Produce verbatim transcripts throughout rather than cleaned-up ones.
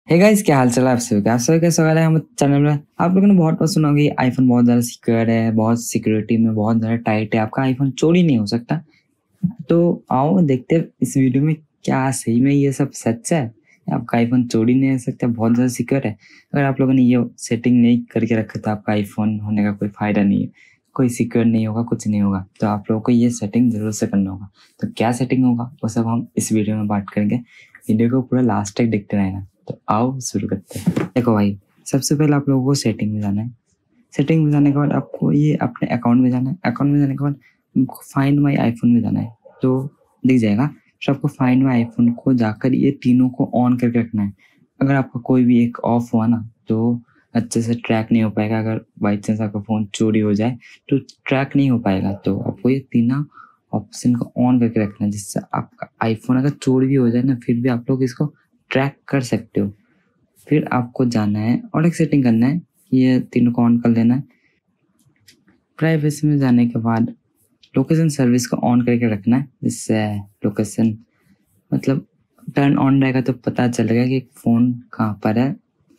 Hey guys, क्या हाल चाल है आप सभी का? आप सभी का स्वागत है हमारे चैनल में। आप लोगों ने बहुत बार सुना होगा कि आईफोन बहुत ज़्यादा सिक्योर है, बहुत सिक्योरिटी में बहुत ज़्यादा टाइट है, आपका आईफोन चोरी नहीं हो सकता। तो आओ देखते हैं इस वीडियो में क्या सही में ये सब सच है। आपका आईफोन चोरी नहीं हो सकता, बहुत ज़्यादा सिक्योर है। अगर आप लोगों ने ये सेटिंग नहीं करके रखा तो आपका आईफोन होने का कोई फ़ायदा नहीं है, कोई सिक्योर नहीं होगा, कुछ नहीं होगा। तो आप लोगों को ये सेटिंग ज़रूर से करना होगा। तो क्या सेटिंग होगा वो सब हम इस वीडियो में बात करेंगे। वीडियो को पूरा लास्ट तक देखते रहना। तो आओ शुरू करते हैं। देखो भाई, सबसे पहले आप लोगों को सेटिंग में जाना है। सेटिंग में जाने के बाद आपको ये अपने अकाउंट में जाना है। अकाउंट में जाने के बाद आपको फाइंड माई आईफोन में जाना है, तो दिख जाएगा। फिर आपको फाइंड माई आईफोन को जाकर ये तीनों को ऑन करके रखना है। अगर आपका कोई भी एक ऑफ हुआ ना तो अच्छे से ट्रैक नहीं हो पाएगा। अगर बाई चांस आपका फ़ोन चोरी हो जाए तो ट्रैक नहीं हो पाएगा। तो आपको ये तीनों ऑप्शन को ऑन करके रखना है, जिससे आपका आईफोन अगर चोरी भी हो जाए ना फिर भी आप लोग इसको ट्रैक कर सकते हो। फिर आपको जाना है और एक सेटिंग करना है, ये तीनों को ऑन कर लेना है। प्राइवेसी में जाने के बाद लोकेशन सर्विस को ऑन करके रखना है, जिससे लोकेशन मतलब टर्न ऑन रहेगा तो पता चलेगा कि फ़ोन कहाँ पर है।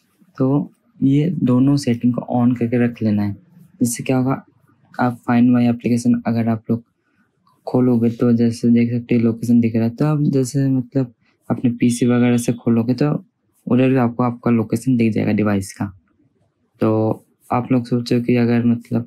तो ये दोनों सेटिंग को ऑन करके रख लेना है। जिससे क्या होगा, आप फाइंड माई एप्लीकेशन अगर आप लोग खोलोगे तो जैसे देख सकते हो लोकेशन दिख रहा है। तो आप जैसे मतलब अपने पीसी वगैरह से खोलोगे तो उधर भी आपको आपका लोकेशन दिख जाएगा डिवाइस का। तो आप लोग सोचो कि अगर मतलब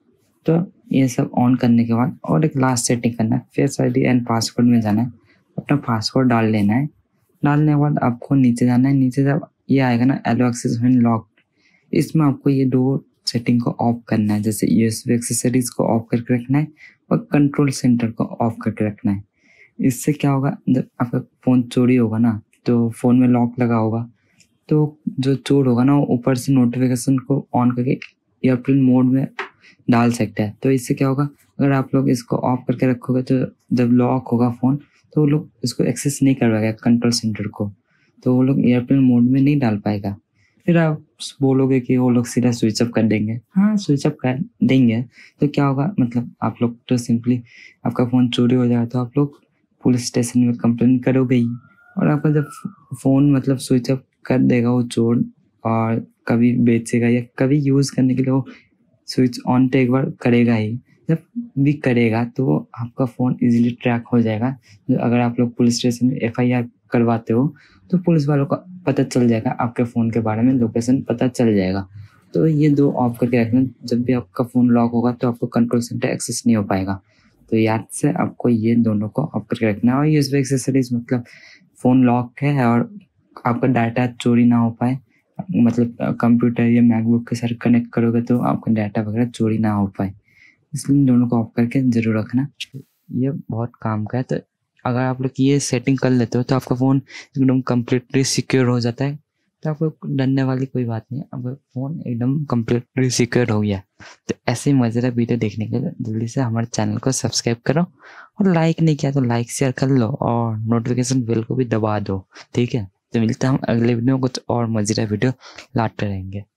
तो ये सब ऑन करने के बाद और एक लास्ट सेटिंग करना है, फेस आईडी एंड पासवर्ड में जाना है, अपना पासवर्ड डाल लेना है। डालने के बाद आपको नीचे जाना है। नीचे जब ये आएगा ना एलो एक्सेस व्हेन लॉक्ड, इसमें आपको ये दो सेटिंग को ऑफ करना है। जैसे यूएसबी एक्सेसरीज को ऑफ करके रखना है और कंट्रोल सेंटर को ऑफ करके रखना है। इससे क्या होगा, जब आपका फ़ोन चोरी होगा ना तो फ़ोन में लॉक लगा होगा, तो जो चोर होगा ना वो ऊपर से नोटिफिकेशन को ऑन करके एयरप्लेन मोड में डाल सकता है। तो इससे क्या होगा, अगर आप लोग इसको ऑफ करके रखोगे तो जब लॉक होगा फ़ोन तो वो लोग इसको एक्सेस नहीं कर पाएगा कंट्रोल सेंटर को, तो वो लोग एयरप्लेन मोड में नहीं डाल पाएगा। फिर आप बोलोगे कि वो लोग सीधा स्विच ऑफ कर देंगे। हाँ, स्विच ऑफ कर देंगे तो क्या होगा, मतलब आप लोग तो सिंपली आपका फ़ोन चोरी हो जाएगा तो आप लोग पुलिस स्टेशन में कंप्लेन करोगे ही। और आपका जब फ़ोन मतलब स्विच ऑफ कर देगा वो चोर और कभी बेचेगा या कभी यूज़ करने के लिए वो स्विच ऑन तो एक बार करेगा ही। जब भी करेगा तो आपका फ़ोन इजीली ट्रैक हो जाएगा। अगर आप लोग पुलिस स्टेशन में एफआईआर करवाते हो तो पुलिस वालों को पता चल जाएगा, आपके फ़ोन के बारे में लोकेशन पता चल जाएगा। तो ये दो ऑफ करके रखना। जब भी आपका फ़ोन लॉक होगा तो आपको कंट्रोल सेंटर एक्सेस नहीं हो पाएगा। तो याद से आपको ये दोनों को ऑफ करके रखना है। और यूएसबी एक्सेसरीज मतलब फ़ोन लॉक है और आपका डाटा चोरी ना हो पाए, मतलब कंप्यूटर या मैकबुक के साथ कनेक्ट करोगे तो आपका डाटा वगैरह चोरी ना हो पाए, इसलिए इन दोनों को ऑफ करके ज़रूर रखना। ये बहुत काम का है। तो अगर आप लोग ये सेटिंग कर लेते हो तो आपका फ़ोन एकदम कम्प्लीटली सिक्योर हो जाता है। तो आपको डरने वाली कोई बात नहीं है, आपका फ़ोन एकदम कम्प्लीटली सिक्योर हो गया। तो ऐसे ही मज़ेदार वीडियो देखने के लिए जल्दी से हमारे चैनल को सब्सक्राइब करो, और लाइक नहीं किया तो लाइक शेयर कर लो और नोटिफिकेशन बेल को भी दबा दो, ठीक है। तो मिलता है हम अगले वीडियो में कुछ और मज़ेदार वीडियो लाते रहेंगे।